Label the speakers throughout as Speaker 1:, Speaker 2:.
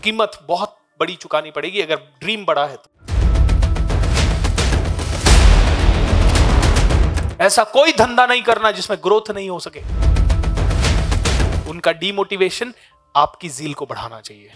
Speaker 1: कीमत बहुत बड़ी चुकानी पड़ेगी अगर ड्रीम बड़ा है तो। ऐसा कोई धंधा नहीं करना जिसमें ग्रोथ नहीं हो सके। उनका डीमोटिवेशन आपकी ज़ील को बढ़ाना चाहिए।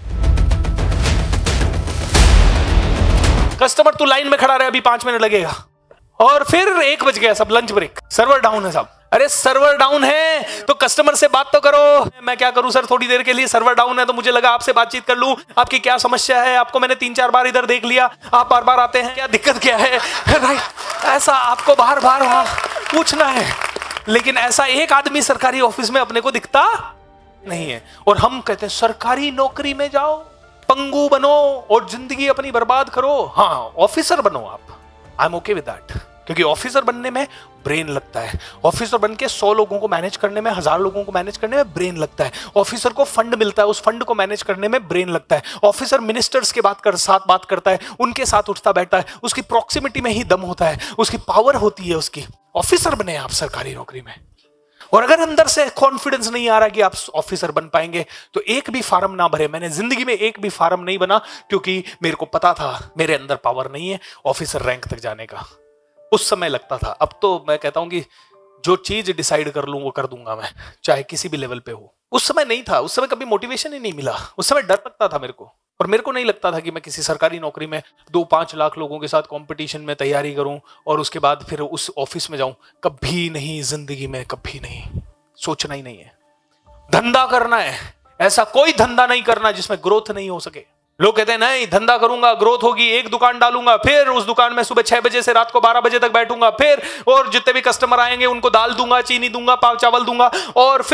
Speaker 1: कस्टमर तू लाइन में खड़ा रहे, अभी 5 मिनट लगेगा, और फिर 1 बज गया, सब लंच ब्रेक, सर्वर डाउन है सब। अरे सर्वर डाउन है तो कस्टमर से बात तो करो। मैं क्या करूं सर, थोड़ी देर के लिए सर्वर डाउन है तो मुझे लगा आपसे बातचीत कर लूं, आपकी क्या समस्या है, आपको मैंने 3-4 बार इधर देख लिया, आप बार बार आते हैं, क्या दिक्कत क्या है, राइट। ऐसा आपको बार बार पूछना है, लेकिन ऐसा एक आदमी सरकारी ऑफिस में अपने को दिखता नहीं है। और हम कहते हैं सरकारी नौकरी में जाओ, पंगु बनो और जिंदगी अपनी बर्बाद करो। हाँ, ऑफिसर बनो आप, I am okay with that, क्योंकि ऑफिसर बनने में ब्रेन लगता है। ऑफिसर बन के 100 लोगों को मैनेज करने में, 1000 लोगों को मैनेज करने में ब्रेन लगता है। ऑफिसर को फंड मिलता है, उस फंड को मैनेज करने में ब्रेन लगता है। ऑफिसर मिनिस्टर्स के साथ बात करता है, उनके साथ उठता बैठता है, उसकी प्रॉक्सिमिटी में ही दम होता है, उसकी पावर होती है उसकी। ऑफिसर बने आप सरकारी नौकरी में। और अगर अंदर से कॉन्फिडेंस नहीं आ रहा कि आप ऑफिसर बन पाएंगे तो एक भी फार्म ना भरे। मैंने जिंदगी में एक भी फार्म नहीं बना, क्योंकि मेरे को पता था मेरे अंदर पावर नहीं है ऑफिसर रैंक तक जाने का। उस समय लगता था, अब तो मैं कहता हूं कि जो चीज डिसाइड कर लूं वो कर दूंगा मैं, चाहे किसी भी लेवल पे हो। उस समय नहीं था, उस समय कभी मोटिवेशन ही नहीं मिला। उस समय डर लगता था मेरे को, और मेरे को नहीं लगता था कि मैं किसी सरकारी नौकरी में 2-5 लाख लोगों के साथ कंपटीशन में तैयारी करूं और उसके बाद फिर उस ऑफिस में जाऊं। कभी नहीं, जिंदगी में कभी नहीं, सोचना ही नहीं है। धंधा करना है, ऐसा कोई धंधा नहीं करना जिसमें ग्रोथ नहीं हो सके। लोग कहते हैं नहीं धंधा करूंगा ग्रोथ होगी, एक दुकान डालूंगा, फिर उस दुकान में सुबह 6 बजे से रात को 12 बजे तक बैठूंगा, फिर और जितने भी कस्टमर आएंगे उनको दाल दूंगा, चीनी दूंगा, चावल दूंगा, और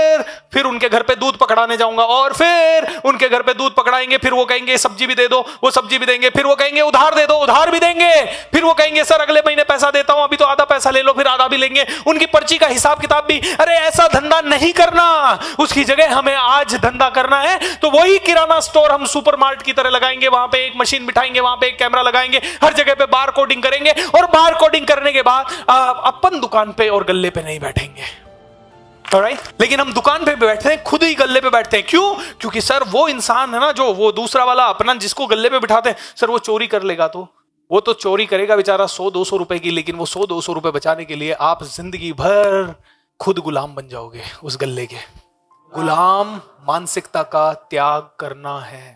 Speaker 1: फिर उनके घर पे दूध पकड़ाने जाऊंगा, और फिर उनके घर पे दूध पकड़ाएंगे, फिर वो कहेंगे सब्जी भी दे दो, वो सब्जी भी देंगे, फिर वो कहेंगे उधार दे दो, उधार भी देंगे, फिर वो कहेंगे सर अगले महीने पैसा देता हूं, अभी तो आधा पैसा ले लो, फिर आधा भी लेंगे, उनकी पर्ची का हिसाब किताब भी। अरे ऐसा धंधा नहीं करना, उसकी जगह हमें आज धंधा करना है तो वही किराना स्टोर हम सुपरमार्केट की तरह लगाएंगे, वहां पे एक मशीन बिठाएंगे, वहां पे एक कैमरा लगाएंगे, हर जगह पे बार कोडिंग करेंगे, और बार कोडिंग करने के बाद अपन दुकान पे और गल्ले पे नहीं बैठेंगे। Alright? लेकिन हम दुकान पे बैठते हैं, खुद ही गल्ले पे बैठते हैं। क्यों? क्योंकि सर वो इंसान है ना, जो वो दूसरा वाला अपना जिसको गल्ले पे बिठाते हैं, सर वो चोरी कर लेगा तो वो तो चोरी करेगा बेचारा 100-200 रुपए की, लेकिन वो 100-200 रुपए बचाने के लिए आप जिंदगी भर खुद गुलाम बन जाओगे उस गल्ले के। गुलाम मानसिकता का त्याग करना है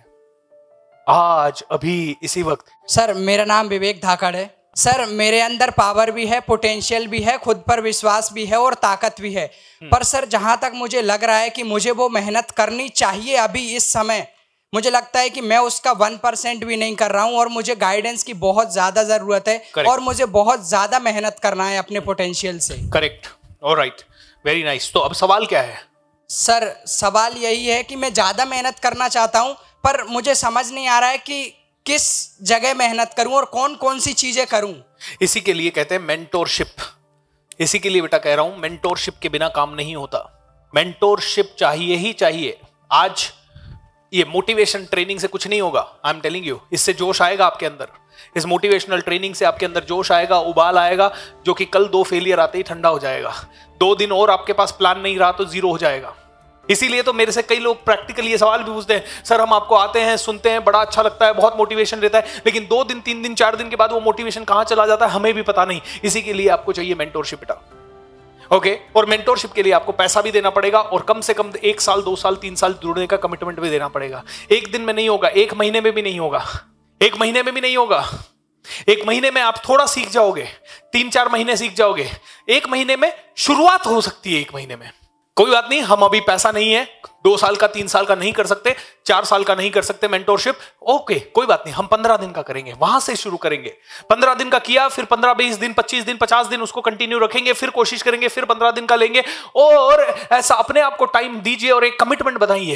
Speaker 1: आज, अभी, इसी वक्त।
Speaker 2: सर मेरा नाम विवेक धाकड़ है। सर मेरे अंदर पावर भी है, पोटेंशियल भी है, खुद पर विश्वास भी है और ताकत भी है। पर सर जहां तक मुझे लग रहा है कि मुझे वो मेहनत करनी चाहिए अभी इस समय, मुझे लगता है कि मैं उसका 1% भी नहीं कर रहा हूं, और मुझे गाइडेंस की बहुत ज्यादा जरूरत है। Correct. और मुझे बहुत ज्यादा मेहनत करना है अपने पोटेंशियल से।
Speaker 1: Correct, alright, very nice. तो अब सवाल क्या है?
Speaker 2: सर सवाल यही है कि मैं ज्यादा मेहनत करना चाहता हूं, पर मुझे समझ नहीं आ रहा है कि किस जगह मेहनत करूं और कौन कौन सी चीजें करूं।
Speaker 1: इसी के लिए कहते हैं मेंटोरशिप। इसी के लिए बेटा कह रहा हूं, मेंटोरशिप के बिना काम नहीं होता। मेंटोरशिप चाहिए ही चाहिए। आज ये मोटिवेशन ट्रेनिंग से कुछ नहीं होगा, आई एम टेलिंग यू। इससे जोश आएगा आपके अंदर, इस मोटिवेशनल ट्रेनिंग से आपके अंदर जोश आएगा, उबाल आएगा, जो कि कल 2 फेलियर आते ही ठंडा हो जाएगा। 2 दिन और आपके पास प्लान नहीं रहा तो 0 हो जाएगा। इसीलिए तो मेरे से कई लोग प्रैक्टिकली ये सवाल भी पूछते हैं, सर हम आपको आते हैं, सुनते हैं, बड़ा अच्छा लगता है, बहुत मोटिवेशन रहता है, लेकिन 2 दिन 3 दिन 4 दिन के बाद वो मोटिवेशन कहां चला जाता है हमें भी पता नहीं। इसी के लिए आपको चाहिए मेंटोरशिप बेटा। ओके, और मेंटोरशिप के लिए आपको पैसा भी देना पड़ेगा, और कम से कम 1 साल 2 साल 3 साल जुड़ने का कमिटमेंट भी देना पड़ेगा। 1 दिन में नहीं होगा, 1 महीने में भी नहीं होगा, 1 महीने में भी नहीं होगा। 1 महीने में आप थोड़ा सीख जाओगे, 3-4 महीने सीख जाओगे, 1 महीने में शुरुआत हो सकती है। 1 महीने में कोई बात नहीं, हम अभी पैसा नहीं है, 2 साल का 3 साल का नहीं कर सकते, 4 साल का नहीं कर सकते मेंटोरशिप, ओके कोई बात नहीं, हम 15 दिन का करेंगे, वहां से शुरू करेंगे। 15 दिन का किया, फिर 15-20 दिन 25 दिन 50 दिन उसको कंटिन्यू रखेंगे, फिर कोशिश करेंगे, फिर 15 दिन का लेंगे, और ऐसा अपने आप को टाइम दीजिए और एक कमिटमेंट बनाइए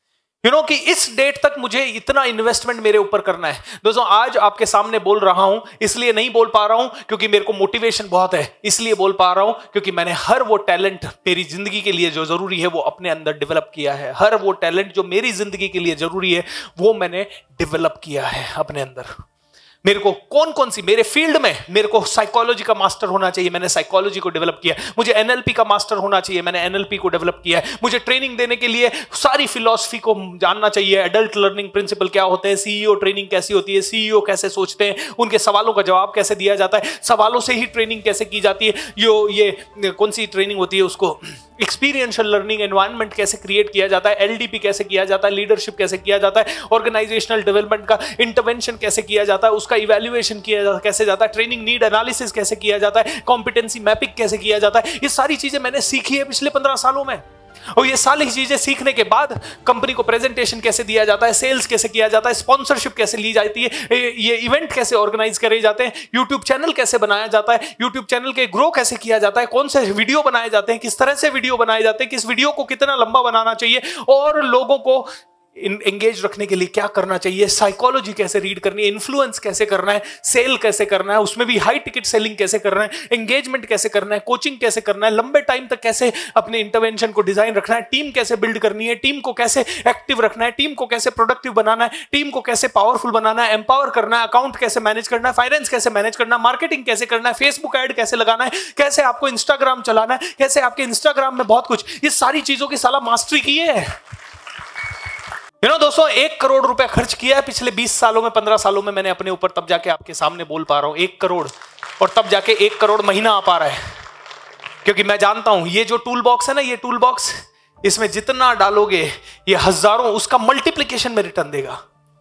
Speaker 1: कि इस डेट तक मुझे इतना इन्वेस्टमेंट मेरे ऊपर करना है। दोस्तों आज आपके सामने बोल रहा हूं, इसलिए नहीं बोल पा रहा हूं क्योंकि मेरे को मोटिवेशन बहुत है, इसलिए बोल पा रहा हूं क्योंकि मैंने हर वो टैलेंट मेरी जिंदगी के लिए जो जरूरी है वो अपने अंदर डेवलप किया है। हर वो टैलेंट जो मेरी जिंदगी के लिए जरूरी है वो मैंने डेवलप किया है अपने अंदर। मेरे को कौन कौन सी, मेरे फील्ड में मेरे को साइकोलॉजी का मास्टर होना चाहिए, मैंने साइकोलॉजी को डेवलप किया। मुझे एनएलपी का मास्टर होना चाहिए, मैंने एनएलपी को डेवलप किया है। मुझे ट्रेनिंग देने के लिए सारी फिलॉसफी को जानना चाहिए, एडल्ट लर्निंग प्रिंसिपल क्या होते हैं, सीईओ ट्रेनिंग कैसी होती है, सीईओ कैसे सोचते हैं, उनके सवालों का जवाब कैसे दिया जाता है, सवालों से ही ट्रेनिंग कैसे की जाती है, ये कौन सी ट्रेनिंग होती है, उसको एक्सपीरियंशियल लर्निंग एनवायरनमेंट कैसे क्रिएट किया जाता है, एलडीपी कैसे किया जाता है, लीडरशिप कैसे किया जाता है, ऑर्गेनाइजेशनल डेवलपमेंट का इंटरवेंशन कैसे किया जाता है, उसका इवैल्यूएशन किया कैसे जाता है, ट्रेनिंग नीड एनालिसिस कैसे किया जाता है, कॉम्पिटेंसी मैपिंग कैसे किया जाता है। ये सारी चीजें मैंने सीखी है पिछले 15 सालों में। और ये सारी चीजें सीखने के बाद कंपनी को प्रेजेंटेशन कैसे दिया जाता है, सेल्स कैसे किया जाता है, स्पॉन्सरशिप कैसे ली जाती है, ये इवेंट कैसे ऑर्गेनाइज करे जाते हैं, यूट्यूब चैनल कैसे बनाया जाता है, यूट्यूब चैनल के ग्रो कैसे किया जाता है, कौन से वीडियो बनाए जाते हैं, किस तरह से वीडियो बनाए जाते हैं, किस वीडियो को कितना लंबा बनाना चाहिए, और लोगों को एंगेज रखने के लिए क्या करना चाहिए, साइकोलॉजी कैसे रीड करनी है, इन्फ्लुएंस कैसे करना है, सेल कैसे करना है, उसमें भी हाई टिकट सेलिंग कैसे करना है, एंगेजमेंट कैसे करना है, कोचिंग कैसे करना है, लंबे टाइम तक कैसे अपने इंटरवेंशन को डिजाइन रखना है, टीम कैसे बिल्ड करनी है, टीम को कैसे एक्टिव रखना है, टीम को कैसे प्रोडक्टिव बनाना है, टीम को कैसे पावरफुल बनाना है, एम्पावर करना है, अकाउंट कैसे मैनेज करना है, फाइनेंस कैसे मैनेज करना है, मार्केटिंग कैसे करना है, फेसबुक ऐड कैसे लगाना है, कैसे आपको इंस्टाग्राम चलाना है, कैसे आपके इंस्टाग्राम में बहुत कुछ, ये सारी चीजों की साला मास्टरी की है। दोस्तों 1 करोड़ रुपए खर्च किया है पिछले 20 सालों में, 15 सालों में मैंने अपने ऊपर, तब जाके आपके सामने बोल पा रहा हूं 1 करोड़, और तब जाके 1 करोड़ महीना आ पा रहा है। क्योंकि मैं जानता हूं ये जो टूल बॉक्स है ना, ये टूल बॉक्स, इसमें जितना डालोगे ये हजारों, उसका मल्टीप्लीकेशन में रिटर्न देगा।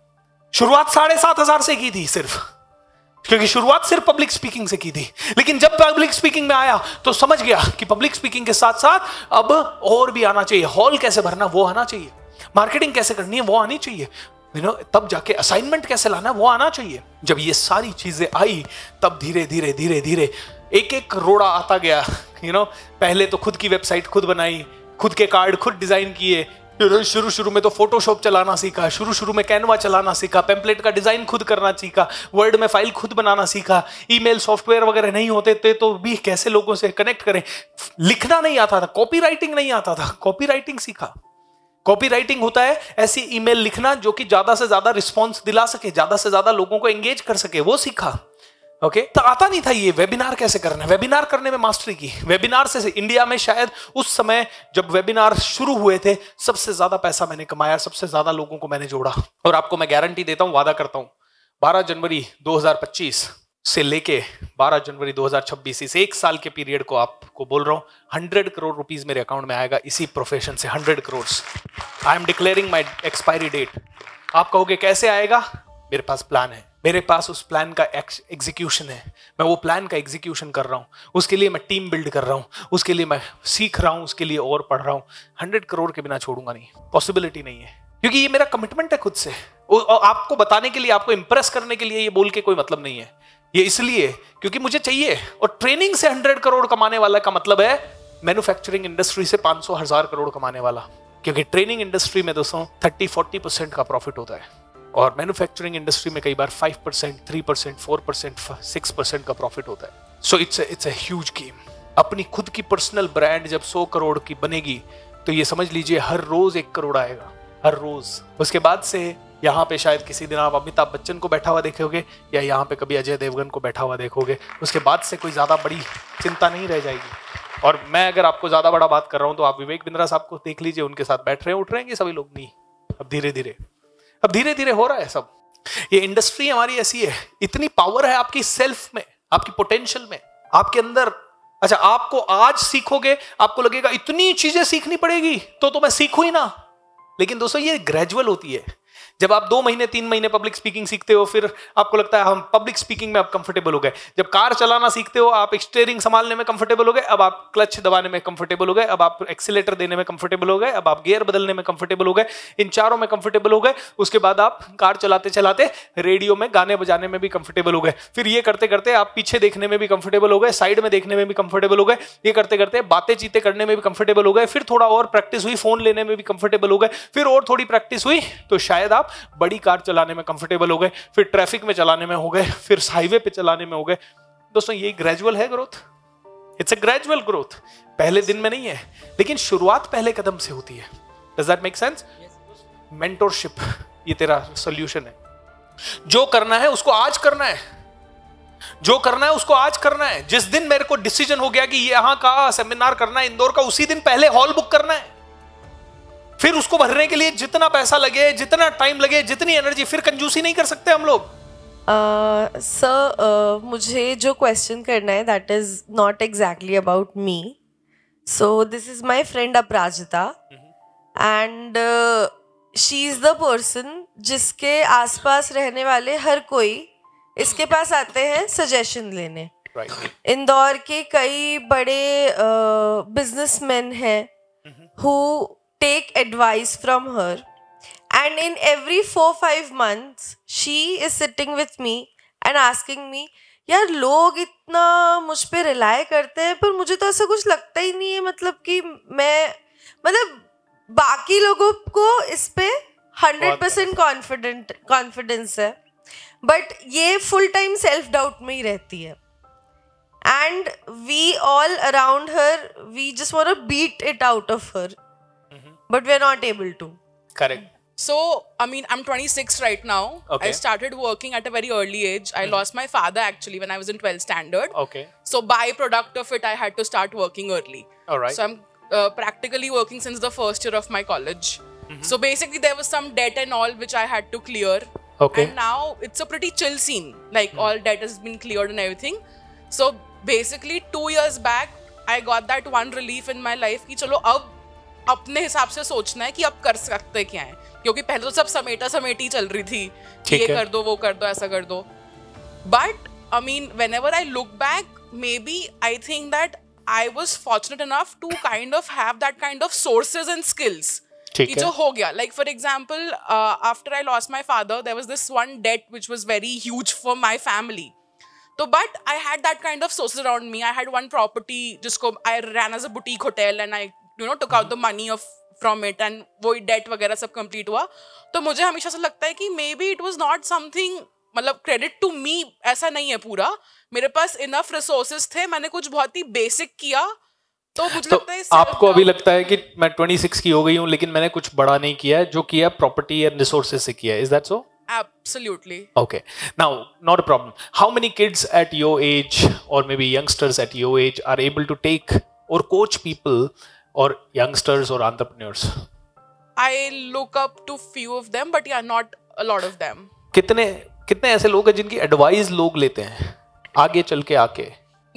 Speaker 1: शुरुआत 7,500 से की थी सिर्फ, क्योंकि शुरुआत सिर्फ पब्लिक स्पीकिंग से की थी। लेकिन जब पब्लिक स्पीकिंग में आया तो समझ गया कि पब्लिक स्पीकिंग के साथ साथ अब और भी आना चाहिए, हॉल कैसे भरना वो आना चाहिए, मार्केटिंग कैसे करनी है वो आनी चाहिए, तब जाके असाइनमेंट कैसे लाना है वो आना चाहिए। जब ये सारी चीजें आई तब धीरे धीरे धीरे धीरे एक एक रोड़ा आता गया। पहले तो खुद की वेबसाइट खुद बनाई, खुद के कार्ड खुद डिजाइन किए, शुरू में तो फोटोशॉप चलाना सीखा, शुरू में कैनवा चलाना सीखा, पेम्पलेट का डिजाइन खुद करना सीखा, वर्ड में फाइल खुद बनाना सीखा, ईमेल सॉफ्टवेयर वगैरह नहीं होते थे तो भी कैसे लोगों से कनेक्ट करें, लिखना नहीं आता था, कॉपी राइटिंग नहीं आता था, कॉपी राइटिंग सीखा। कॉपी राइटिंग होता है ऐसी ईमेल लिखना जो कि ज्यादा से ज्यादा रिस्पॉन्स दिला सके, ज्यादा से ज्यादा लोगों को एंगेज कर सके, वो सीखा। ओके, तो आता नहीं था ये वेबिनार कैसे करना है, वेबिनार करने में मास्टरी की। वेबिनार से इंडिया में शायद उस समय जब वेबिनार शुरू हुए थे सबसे ज्यादा पैसा मैंने कमाया, सबसे ज्यादा लोगों को मैंने जोड़ा। और आपको मैं गारंटी देता हूं, वादा करता हूं, 12 जनवरी 2025 से लेके 12 जनवरी 2026, इस 1 साल के पीरियड को आपको बोल रहा हूं 100 करोड़ रुपीस मेरे अकाउंट में आएगा इसी प्रोफेशन से, 100 crore. I am declaring my expiry date. आप कहोगे कैसे आएगा? मेरे पास प्लान है, मेरे पास उस प्लान का एग्जीक्यूशन है, मैं वो प्लान का एग्जीक्यूशन कर रहा हूँ, उसके लिए मैं टीम बिल्ड कर रहा हूँ, उसके लिए मैं सीख रहा हूँ, उसके लिए और पढ़ रहा हूँ। 100 करोड़ के बिना छोड़ूंगा नहीं, पॉसिबिलिटी नहीं है, क्योंकि ये मेरा कमिटमेंट है खुद से। और आपको बताने के लिए, आपको इंप्रेस करने के लिए ये बोल के कोई मतलब नहीं है, ये इसलिए क्योंकि मुझे चाहिए। और ट्रेनिंग से 100 करोड़ कमाने वाला का मतलब है मैन्युफैक्चरिंग इंडस्ट्री से 500,000 करोड़ कमाने वाला, क्योंकि ट्रेनिंग इंडस्ट्री में दोस्तों 30-40% का प्रॉफिट होता है, और मैन्युफैक्चरिंग इंडस्ट्री में कई बार 5%, 3%, 4%, 6% का प्रॉफिट होता है। So it's a huge game. अपनी खुद की पर्सनल ब्रांड जब 100 करोड़ की बनेगी तो ये समझ लीजिए हर रोज 1 करोड़ आएगा, हर रोज। उसके बाद से यहाँ पे शायद किसी दिन आप अमिताभ बच्चन को बैठा हुआ देखोगे, या यहाँ पे कभी अजय देवगन को बैठा हुआ देखोगे। उसके बाद से कोई ज्यादा बड़ी चिंता नहीं रह जाएगी। और मैं अगर आपको ज्यादा बड़ा बात कर रहा हूँ तो आप विवेक बिंद्रा साहब को देख लीजिए, उनके साथ बैठ रहे हैं, उठ रहे हैं सभी लोग नहीं। अब धीरे धीरे हो रहा है सब। ये इंडस्ट्री हमारी ऐसी है, इतनी पावर है आपकी सेल्फ में, आपकी पोटेंशियल में, आपके अंदर। अच्छा, आपको आज सीखोगे, आपको लगेगा इतनी चीजें सीखनी पड़ेगी तो मैं सीखूं ही ना। लेकिन दोस्तों ये ग्रेजुअल होती है। जब आप 2 महीने 3 महीने पब्लिक स्पीकिंग सीखते हो, फिर आपको लगता है हम पब्लिक स्पीकिंग में आप कंफर्टेबल हो गए। जब कार चलाना सीखते हो, आप स्टीयरिंग संभालने में कंफर्टेबल हो गए, अब आप क्लच दबाने में कंफर्टेबल हो गए, अब आप एक्सीलेटर देने में कंफर्टेबल हो गए, अब आप गियर बदलने में कंफर्टेबल हो गए, इन चारों में कंफर्टेबल हो गए। उसके बाद आप कार चलाते चलाते रेडियो में गाने बजाने में भी कंफर्टेबल हो गए। फिर ये करते करते आप पीछे देखने में भी कंफर्टेबल हो गए, साइड में देखने में भी कंफर्टेबल हो गए। ये करते करते बातें चीतें करने में भी कंफर्टेबल हो गए। फिर थोड़ा और प्रैक्टिस हुई, फोन लेने में भी कंफर्टेबल हो गए। फिर और थोड़ी प्रैक्टिस हुई तो शायद आप बड़ी कार चलाने में कंफर्टेबल हो गए, फिर ट्रैफिक में चलाने में हो गए, फिर हाईवे पे चलाने में हो गए। दोस्तों ये ग्रेजुअल है growth, it's a gradual growth, पहले दिन में नहीं है, लेकिन शुरुआत पहले कदम से होती है। Does that make sense? Mentorship ये तेरा सॉल्यूशन है। जो करना है उसको आज करना है, जो करना है उसको आज करना है। जिस दिन मेरे को डिसीजन हो गया कि यहां का सेमिनार करना है इंदौर का, उसी दिन पहले हॉल बुक करना है। फिर उसको भरने के लिए जितना पैसा लगे, जितना टाइम लगे, जितनी एनर्जी, फिर कंजूसी नहीं कर सकते हम लोग।
Speaker 3: सर मुझे जो क्वेश्चन करना है that is not exactly about me. So this is my friend Aparajita and she is the person जिसके आसपास रहने वाले हर कोई इसके पास आते हैं सजेशन लेने। इंदौर के कई बड़े बिजनेसमैन हैं who take advice from her, and in every 4-5 months she is sitting with me and asking me, यार लोग इतना मुझ पे रिलाय करते हैं पर मुझे तो ऐसा कुछ लगता ही नहीं है, मतलब कि मैं बाकी लोगों को इस पे 100% कॉन्फिडेंस है, बट ये फुल टाइम सेल्फ डाउट में ही रहती है। And we all around her, we just want to beat it out of her, but we're not able to.
Speaker 1: Correct.
Speaker 4: So, I mean, I'm 26 right now.
Speaker 1: Okay.
Speaker 4: I started working at a very early age. I lost my father actually when I was in 12th standard.
Speaker 1: Okay.
Speaker 4: So, byproduct of it, I had to start working early.
Speaker 1: All right.
Speaker 4: So, I'm practically working since the first year of my college. So, basically, there was some debt and all which I had to clear.
Speaker 1: Okay.
Speaker 4: And now it's a pretty chill scene. Like, all debt has been cleared and everything. So, basically, 2 years back, I got that one relief in my life कि चलो अब अपने हिसाब से सोचना है कि अब कर सकते क्या है, क्योंकि पहले तो सब समेटी चल रही थी, ये कर दो, वो कर दो, ऐसा कर दो। But I mean whenever I look back, maybe I think that I was fortunate enough to kind of have that kind of sources and skills कि जो हो गया। Like for example, after I lost my father, there was this one debt which was very huge for my family. So, but I had that kind of sources around me. I had one property जिसको I ran as a boutique hotel and I took out the money from it and वही debt वगैरह सब complete हुआ। तो मुझे हमेशा से लगता है कि maybe it was not something, मतलब credit to me ऐसा नहीं है पूरा, मेरे पास enough resources थे, मैंने कुछ बहुत ही basic किया, तो मुझे लगता है
Speaker 1: आपको अभी लगता है कि मैं 26 की हो गई हूँ लेकिन मैंने कुछ बड़ा नहीं किया है, जो किया property and resources से किया है। Is that so?
Speaker 4: Absolutely.
Speaker 1: Okay. Now, not a problem. How many kids at your age or maybe youngsters at your age are able to take or coach people or youngsters or entrepreneurs?
Speaker 4: I look up to few of them, but yeah, not a lot of them.
Speaker 1: कितने ऐसे लोग हैं जिनकी advice लोग लेते हैं आगे चल के आके?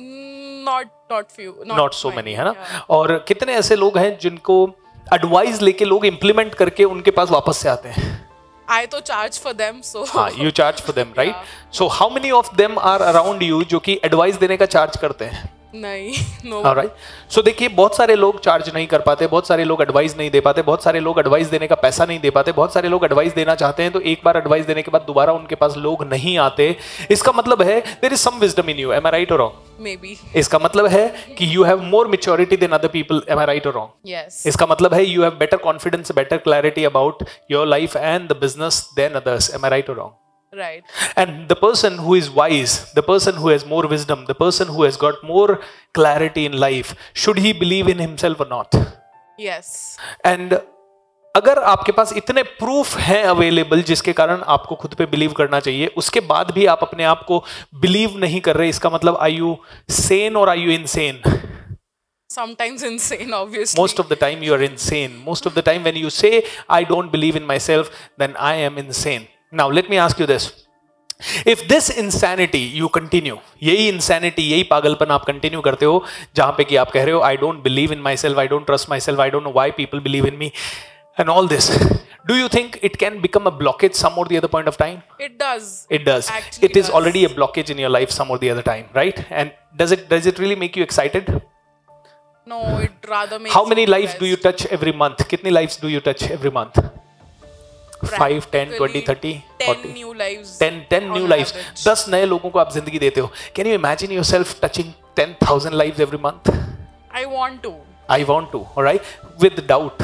Speaker 4: Not few.
Speaker 1: Not so many, है ना? और कितने ऐसे लोग हैं जिनको एडवाइस लेके लोग इम्प्लीमेंट करके उनके पास वापस से आते हैं?
Speaker 4: I तो charge for them, so.
Speaker 1: हाँ, you charge for them, right? So how many of them are around you जो कि एडवाइस देने का चार्ज करते हैं?
Speaker 4: नहीं, no.
Speaker 1: Alright. So देखिए, बहुत सारे लोग चार्ज नहीं कर पाते, बहुत सारे लोग एडवाइस नहीं दे पाते, बहुत सारे लोग एडवाइस देने का पैसा नहीं दे पाते, बहुत सारे लोग एडवाइस देना चाहते हैं तो एक बार एडवाइस देने के बाद दोबारा उनके पास लोग नहीं आते। इसका मतलब है there is some wisdom in you. Am I right or wrong?
Speaker 4: Maybe.
Speaker 1: इसका मतलब है कि you have more maturity than other people. Am I right or wrong?
Speaker 4: Yes.
Speaker 1: इसका मतलब है you have better confidence, better clarity about your life and the business than others. Am I right or wrong?
Speaker 4: Right.
Speaker 1: And the person who is wise, the person who has more wisdom, the person who has got more clarity in life, should he believe in himself or not?
Speaker 4: Yes.
Speaker 1: And अगर आपके पास इतने proof हैं available जिसके कारण आपको खुद पे believe करना चाहिए, उसके बाद भी आप अपने आप को बिलीव नहीं कर रहे, इसका मतलब are you sane or are you insane?
Speaker 4: Sometimes insane, obviously.
Speaker 1: Most of the time you are insane. Most of the time when you say I don't believe in myself, then I am insane. Now let me ask you this. If this insanity you continue, यही insanity, यही पागलपन आप continue करते हो जहां पे कि आप कह रहे हो I don't believe in myself, I don't trust myself, I don't know why people believe in me and all this, do you think it can become a blockage some or the other point of time?
Speaker 4: It does.
Speaker 1: It does.
Speaker 4: Actually
Speaker 1: It is
Speaker 4: does.
Speaker 1: already a blockage in your life some or the other time, right? And does it really make you excited?
Speaker 4: No, it rather makes
Speaker 1: How many
Speaker 4: you
Speaker 1: lives do you touch every month? कितनी lives do you touch every month? 5, 10, 20, 30,
Speaker 4: 10
Speaker 1: 40.
Speaker 4: new lives.
Speaker 1: 10 new
Speaker 4: on
Speaker 1: lives.
Speaker 4: average.
Speaker 1: 10 नए लोगों को आप जिंदगी देते हो. Can you imagine yourself touching 10,000 lives every month?
Speaker 4: I want to.
Speaker 1: I want to, all right? With doubt.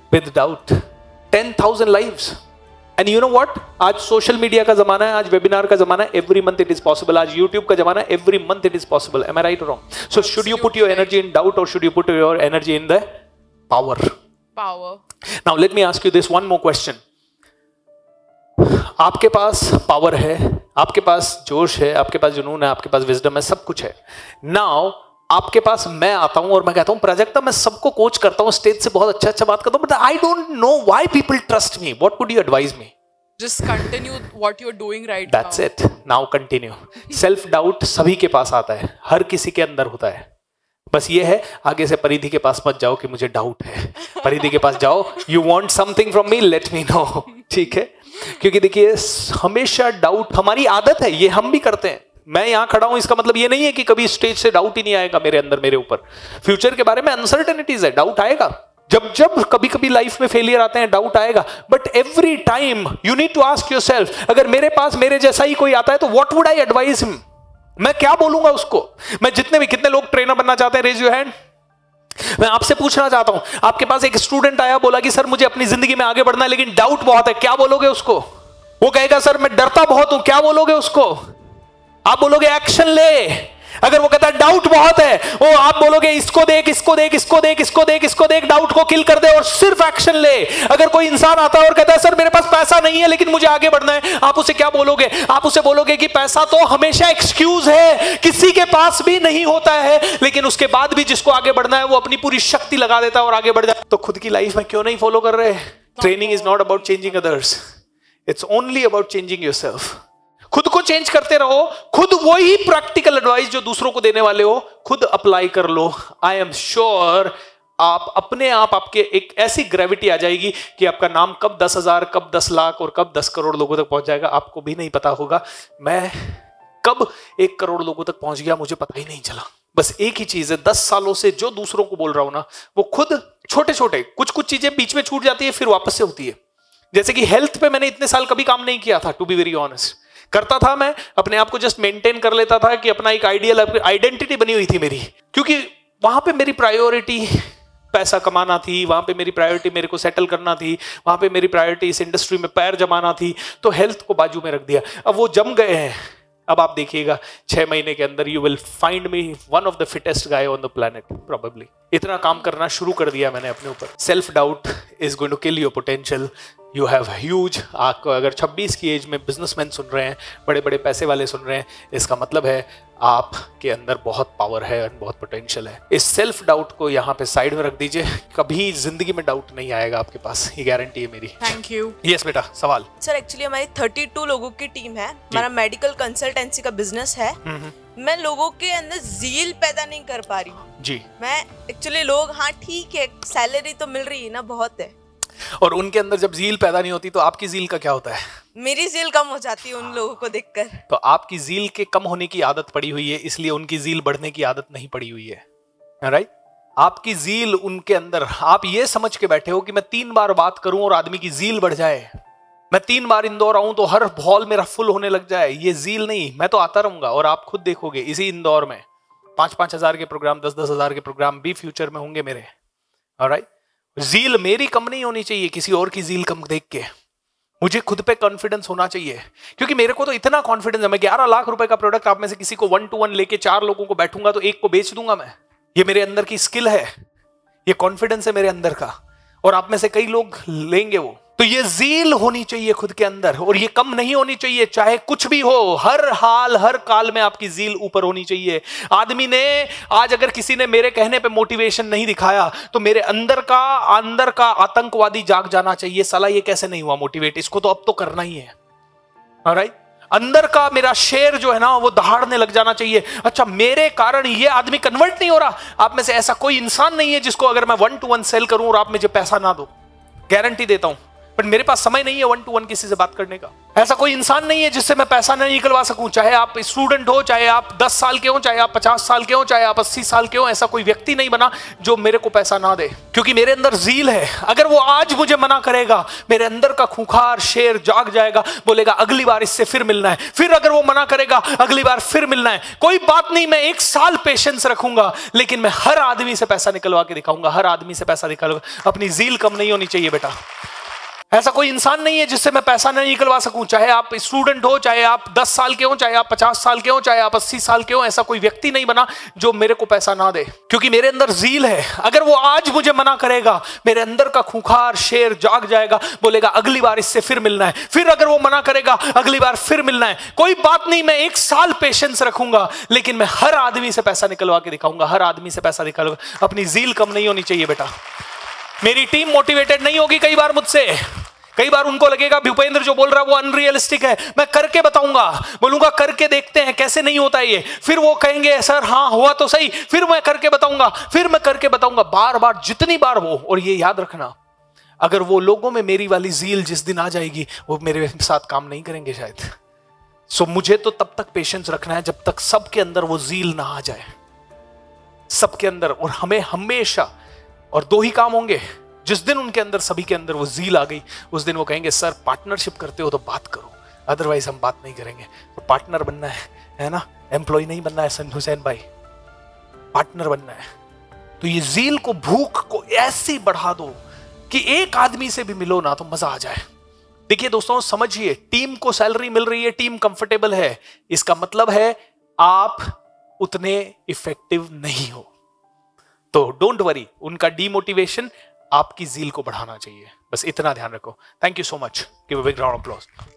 Speaker 1: 10,000 lives. And you know what? आज social media का जमाना है, आज वेबिनार का जमाना है. Every month it is possible. आज YouTube का जमाना है. Every month it is possible. Am I right or wrong? So should you put your energy in doubt or should you put your energy in the power?
Speaker 4: Power.
Speaker 1: Now let me ask you this one more question. आपके पास power है, आपके पास जोश है, आपके पास जुनून है, आपके पास wisdom है, सब कुछ है। नाउ आपके पास मैं आता हूं और मैं कहता हूं प्राजक्ता मैं सबको कोच करता हूं, स्टेज से बहुत अच्छा बात करता हूं, but I don't know why people trust me, what would you advise me?
Speaker 4: Just continue what you're doing right
Speaker 1: That's
Speaker 4: now.
Speaker 1: it. Now continue. Self doubt सभी के पास आता है, हर किसी के अंदर होता है। बस ये है, आगे से परिधि के पास मत जाओ कि मुझे डाउट है। परिधि के पास जाओ, you want something from me, let me know. ठीक है, क्योंकि देखिए हमेशा डाउट हमारी आदत है, ये हम भी करते हैं। मैं यहां खड़ा हूं इसका मतलब ये नहीं है कि कभी स्टेज से डाउट ही नहीं आएगा मेरे अंदर, मेरे ऊपर। फ्यूचर के बारे में अनसर्टेनिटीज है, डाउट आएगा। जब जब कभी कभी लाइफ में फेलियर आते हैं डाउट आएगा, but every time you need to ask yourself, अगर मेरे पास मेरे जैसा ही कोई आता है तो what would I advise him? मैं क्या बोलूंगा उसको? मैं कितने लोग ट्रेनर बनना चाहते हैं? Raise your hand. मैं आपसे पूछना चाहता हूं, आपके पास एक स्टूडेंट आया, बोला कि सर मुझे अपनी जिंदगी में आगे बढ़ना है लेकिन डाउट बहुत है, क्या बोलोगे उसको? वो कहेगा सर मैं डरता बहुत हूं, क्या बोलोगे उसको? आप बोलोगे एक्शन ले। अगर वो कहता है डाउट बहुत है, वो आप बोलोगे इसको देख, इसको देख, इसको देख, इसको देख, इसको देख, डाउट को किल कर दे और सिर्फ एक्शन ले। अगर कोई इंसान आता है और कहता है सर मेरे पास पैसा नहीं है लेकिन मुझे आगे बढ़ना है, आप उसे क्या बोलोगे? आप उसे बोलोगे कि पैसा तो हमेशा एक्सक्यूज है, किसी के पास भी नहीं होता है, लेकिन उसके बाद भी जिसको आगे बढ़ना है वो अपनी पूरी शक्ति लगा देता है और आगे बढ़ जाता है। तो खुद की लाइफ में क्यों नहीं फॉलो कर रहे? Training is not about changing others, it's only about changing yourself. खुद को चेंज करते रहो, खुद वही प्रैक्टिकल एडवाइस जो दूसरों को देने वाले हो खुद अप्लाई कर लो। आई एम श्योर आप अपने आप, आपके एक ऐसी ग्रेविटी आ जाएगी कि आपका नाम कब 10,000, कब 10 लाख और कब 10 करोड़ लोगों तक पहुंच जाएगा, आपको भी नहीं पता होगा। मैं कब 1 करोड़ लोगों तक पहुंच गया मुझे पता ही नहीं चला। बस एक ही चीज है, 10 सालों से जो दूसरों को बोल रहा हूं ना, वो खुद छोटे छोटे कुछ चीजें बीच में छूट जाती है, फिर वापस से होती है। जैसे कि हेल्थ पे मैंने इतने साल कभी काम नहीं किया था, टू बी वेरी ऑनेस्ट। करता था मैं अपने आप को जस्ट मेंटेन कर लेता था कि अपना एक आइडियल आइडेंटिटी बनी हुई थी मेरी, क्योंकि वहां पे मेरी प्रायोरिटी पैसा कमाना थी, वहां पे मेरी प्रायोरिटी मेरे को सेटल करना थी, वहां पे मेरी प्रायोरिटी इस इंडस्ट्री में पैर जमाना थी, तो हेल्थ को बाजू में रख दिया। अब वो जम गए हैं। अब आप देखिएगा 6 महीने के अंदर you will find me one of the fittest guy on the planet probably. इतना काम करना शुरू कर दिया मैंने अपने ऊपर। Self doubt is going to kill your potential. You have huge. आपको अगर 26 की एज में बिजनेसमैन सुन रहे हैं, बड़े बड़े पैसे वाले सुन रहे हैं, इसका मतलब है आपके अंदर बहुत पावर है और बहुत पोटेंशियल है। इस सेल्फ डाउट को यहाँ पे साइड में रख दीजिए, कभी जिंदगी में डाउट नहीं आएगा आपके पास, ये गारंटी है मेरी।
Speaker 4: Thank you.
Speaker 1: यस बेटा, सवाल।
Speaker 3: सर एक्चुअली हमारी 32 लोगों की टीम है, हमारा मेडिकल कंसल्टेंसी का बिजनेस है। मैं लोगों के अंदर जील पैदा नहीं कर पा रही हूँ
Speaker 1: जी।
Speaker 3: मैं एक्चुअली लोग, हाँ ठीक है सैलरी तो मिल रही है ना, बहुत है,
Speaker 1: और उनके अंदर जब जील पैदा नहीं होती तो आपकी जील का क्या होता है?
Speaker 3: मेरी जील कम हो जाती है उन लोगों को देखकर।
Speaker 1: तो आपकी जील के कम होने की आदत पड़ी हुई है, इसलिए उनकी जील बढ़ने की आदत नहीं पड़ी हुई है, राइट? आपकी जील उनके अंदर, आप ये समझ के बैठे हो कि मैं 3 बार बात करूं और आदमी की जील बढ़ जाए, मैं 3 बार इंदौर आऊं तो हर हॉल मेरा फुल होने लग जाए, ये जील नहीं। मैं तो आता रहूंगा और आप खुद देखोगे इसी इंदौर में 5-5 हजार के प्रोग्राम, 10-10 हजार के प्रोग्राम भी फ्यूचर में होंगे मेरे, ऑलराइट? जील मेरी कम नहीं होनी चाहिए किसी और की जील कम देख के। मुझे खुद पे कॉन्फिडेंस होना चाहिए, क्योंकि मेरे को तो इतना कॉन्फिडेंस है, मैं 11 लाख रुपए का प्रोडक्ट आप में से किसी को 1 to 1 लेके 4 लोगों को बैठूंगा तो एक को बेच दूंगा मैं। ये मेरे अंदर की स्किल है, ये कॉन्फिडेंस है मेरे अंदर का, और आप में से कई लोग लेंगे वो। तो ये जील होनी चाहिए खुद के अंदर, और ये कम नहीं होनी चाहिए, चाहे कुछ भी हो, हर हाल हर काल में आपकी जील ऊपर होनी चाहिए। आदमी ने आज अगर किसी ने मेरे कहने पे मोटिवेशन नहीं दिखाया तो मेरे अंदर का आतंकवादी जाग जाना चाहिए, साला ये कैसे नहीं हुआ मोटिवेट, इसको तो अब तो करना ही है, ऑलराइट? अंदर का मेरा शेर जो है ना वो दहाड़ने लग जाना चाहिए। अच्छा, मेरे कारण ये आदमी कन्वर्ट नहीं हो रहा। आप में से ऐसा कोई इंसान नहीं है जिसको अगर मैं 1 to 1 सेल करूं और आप मुझे पैसा ना दो, गारंटी देता हूं, बट मेरे पास समय नहीं है 1 to 1 किसी से बात करने का। ऐसा कोई इंसान नहीं है जिससे मैं पैसा नहीं निकलवा सकूं, चाहे आप स्टूडेंट हो, चाहे आप 10 साल के हो, चाहे आप 50 साल के हो, चाहे आप 80 साल के हो। ऐसा कोई व्यक्ति नहीं बना जो मेरे को पैसा ना दे, क्योंकि मेरे अंदर जील है। अगर वो आज मुझे मना करेगा, मेरे अंदर का खूंखार शेर जाग जाएगा, बोलेगा अगली बार इससे फिर मिलना है। फिर अगर वो मना करेगा, अगली बार फिर मिलना है। कोई बात नहीं, मैं 1 साल पेशेंस रखूंगा, लेकिन मैं हर आदमी से पैसा निकलवा के दिखाऊंगा, हर आदमी से पैसा निकालूंगा। अपनी जील कम नहीं होनी चाहिए बेटा। ऐसा कोई इंसान नहीं है जिससे मैं पैसा नहीं निकलवा सकूं, चाहे आप स्टूडेंट हो, चाहे आप 10 साल के हो, चाहे आप 50 साल के हो, चाहे आप 80 साल के हो। ऐसा कोई व्यक्ति नहीं बना जो मेरे को पैसा ना दे, क्योंकि मेरे अंदर ज़ील है। अगर वो आज मुझे मना करेगा, मेरे अंदर का खूंखार शेर जाग जाएगा, बोलेगा अगली बार इससे फिर मिलना है। फिर अगर वो मना करेगा, अगली बार फिर मिलना है। कोई बात नहीं, मैं 1 साल पेशेंस रखूंगा, लेकिन मैं हर आदमी से पैसा निकलवा के दिखाऊंगा, हर आदमी से पैसा निकलवा। अपनी ज़ील कम नहीं होनी चाहिए बेटा। मेरी टीम मोटिवेटेड नहीं होगी कई बार मुझसे, कई बार उनको लगेगा भूपेंद्र जो बोल रहा है वो अनरियलिस्टिक है। मैं करके बताऊंगा, बोलूंगा करके देखते हैं कैसे नहीं होता ये। फिर वो कहेंगे सर हाँ हुआ तो सही, फिर मैं करके बताऊंगा, फिर मैं करके बताऊंगा, बार बार, जितनी बार वो। और ये याद रखना, अगर वो लोगों में मेरी वाली ज़ील जिस दिन आ जाएगी, वो मेरे साथ काम नहीं करेंगे शायद। सो मुझे तो तब तक पेशेंस रखना है जब तक सबके अंदर वो ज़ील ना आ जाए, सबके अंदर। और हमें हमेशा, और 2 ही काम होंगे, जिस दिन उनके अंदर, सभी के अंदर वो ज़ील आ गई, उस दिन वो कहेंगे सर पार्टनरशिप करते हो तो बात करो, अदरवाइज हम बात नहीं करेंगे। तो पार्टनर बनना है ना, एम्प्लॉय नहीं बनना है हुसैन भाई, पार्टनर बनना है। तो ये ज़ील को, भूख को ऐसी बढ़ा दो कि एक आदमी से भी मिलो ना तो मजा आ जाए। देखिए दोस्तों, समझिए, टीम को सैलरी मिल रही है, टीम कंफर्टेबल है, इसका मतलब है आप उतने इफेक्टिव नहीं हो। तो डोंट वरी, उनका डीमोटिवेशन आपकी ज़ील को बढ़ाना चाहिए, बस इतना ध्यान रखो। Thank you so much, give a big round of applause.